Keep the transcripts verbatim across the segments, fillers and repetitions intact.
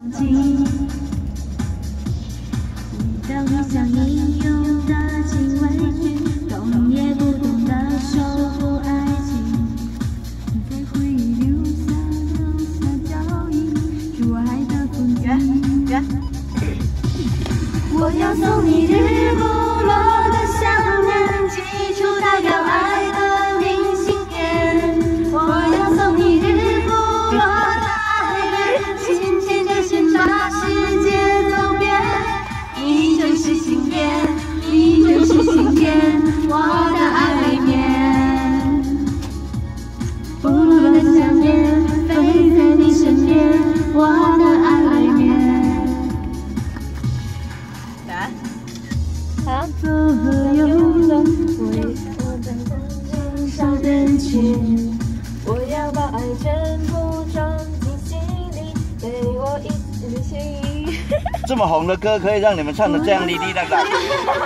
当你想英勇的亲委屈，懂也不懂得守护爱情，在回忆留下留下脚印，是我爱的风景。我要送你日不落的想念，寄出代表爱的明信片。我要送你日不落的爱恋，紧牵着线把世界走遍。你就是信念，你就是信念，我的爱未眠。不落的想念，飞在你身边，我的爱未眠。啊？左右轮回，我在人上人群，我要把爱全部装进心里，给我一次心。 这么红的歌，可以让你们唱的这样哩哩啦啦。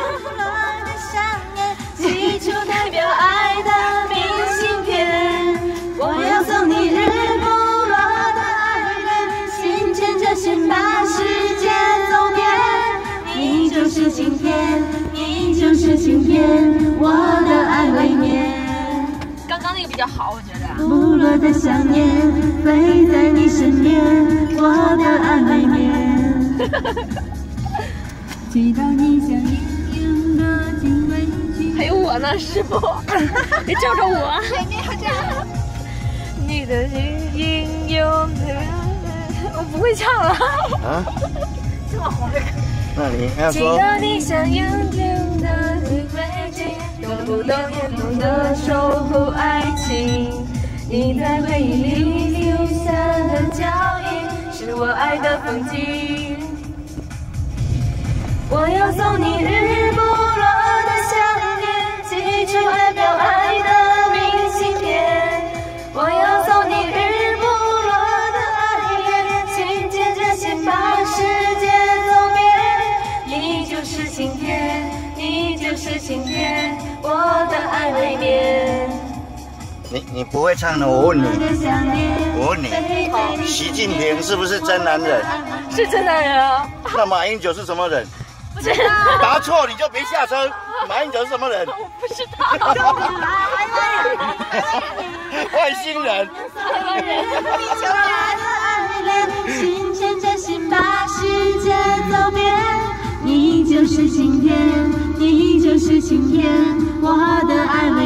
寄出代表爱的明信片，我要送你日不落的爱恋，心牵着线把世界走遍。你就是晴天，你就是晴天，我的爱未眠。 刚刚那个比较好，我觉得。 不落的想念，飞在你身边，我的爱未眠。祈祷你像英勇的警卫军。 还有我呢，师傅，别叫着我。你要这样。你的英勇的，我不会唱了。 啊？ 这么红的歌。 那你要说。 祈祷你像英勇的警卫军，懂不懂也懂得守护爱情。你在回忆里留下的脚印，是我爱的风景。我要送你日不落的想念，寄出代表爱的明信片。我要送你日不落的爱恋，紧牵着线把世界走遍。你就是晴天，你就是晴天，我的爱未眠。 你你不会唱的，我问你，我问你，习近平是不是真男人？ 是真男人啊。 那马英九是什么人？ 不知道。 答错你就别下车。马英九是什么人？ 我不知道。 外星人。 外星人。 心牵着心把世界走遍。你就是晴天，你就是晴天，我的爱。